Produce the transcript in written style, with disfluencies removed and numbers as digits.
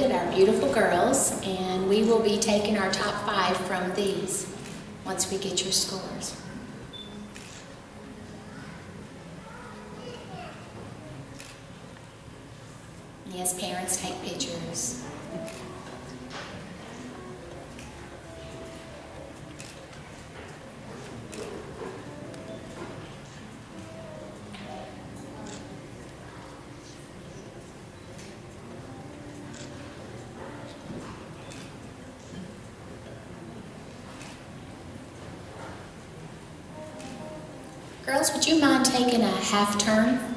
selected our beautiful girls, and we will be taking our top 5 from these once we get your scores. Yes, parents, take pictures. Girls, would you mind taking a half turn?